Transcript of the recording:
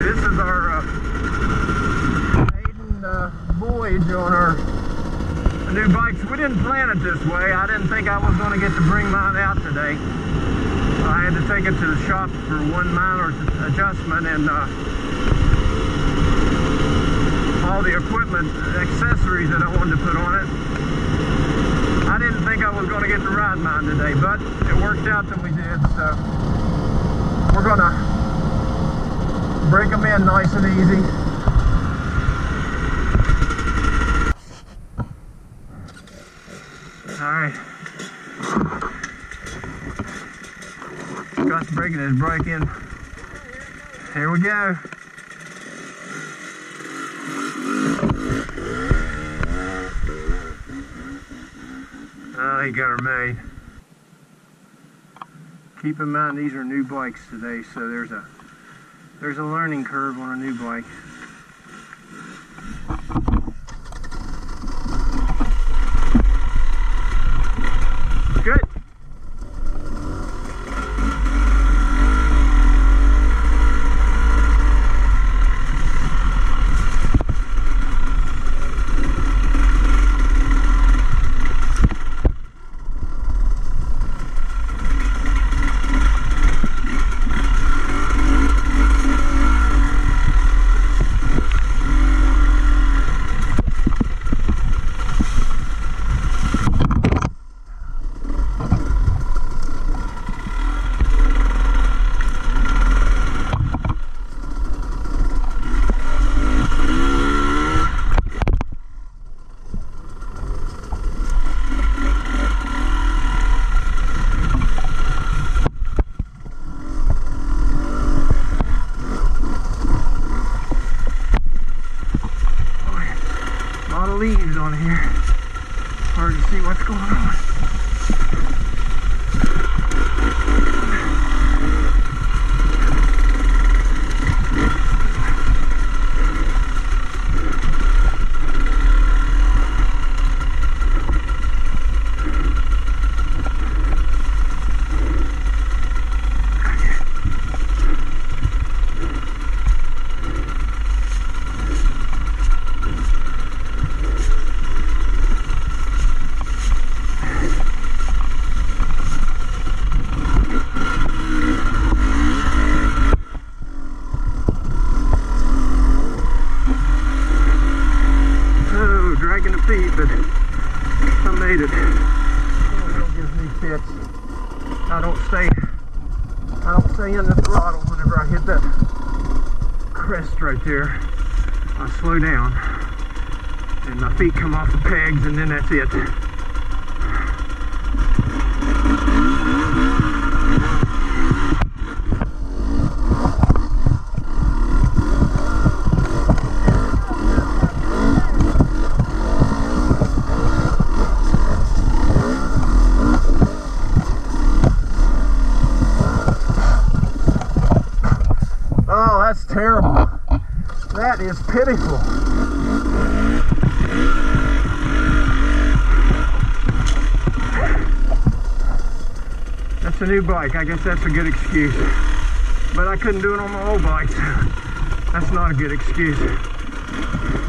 This is our maiden voyage on our new bikes. We didn't plan it this way. I didn't think I was going to get to bring mine out today. I had to take it to the shop for one minor adjustment, and all the equipment, accessories that I wanted to put on it. I didn't think I was going to get to ride mine today, but it worked out that we did. So we're going to break them in nice and easy. Alright. Scott's breaking his brake in. Here we go. Oh, he got her made. Keep in mind these are new bikes today, so there's a learning curve on a new bike. Good. Leaves on here. Hard to see what's going on. Dragging the feet, but I made it. It gives me fits. I don't stay in the throttle whenever I hit that crest right there. I slow down and my feet come off the pegs, and then that's it. Oh, that's terrible. That is pitiful. That's a new bike. I guess that's a good excuse. But I couldn't do it on my old bike, so that's not a good excuse.